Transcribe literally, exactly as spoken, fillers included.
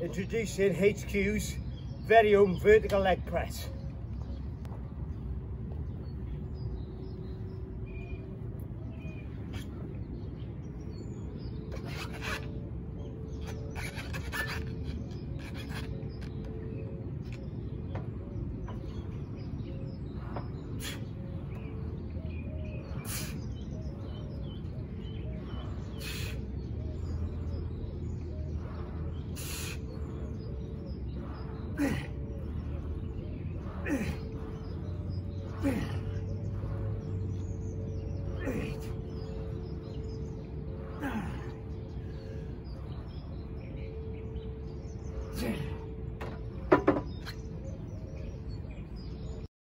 Introducing H Q's very own vertical leg press. Eight.